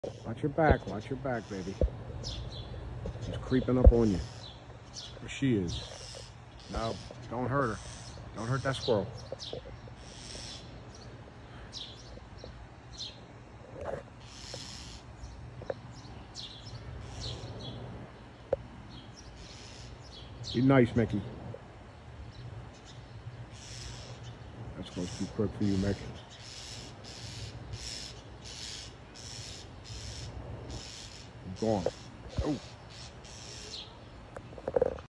Watch your back, baby. She's creeping up on you. There she is. No, don't hurt her. Don't hurt that squirrel. Be nice, Mickey. That's going to be quick for you, Mickey. I'm gone. Oh.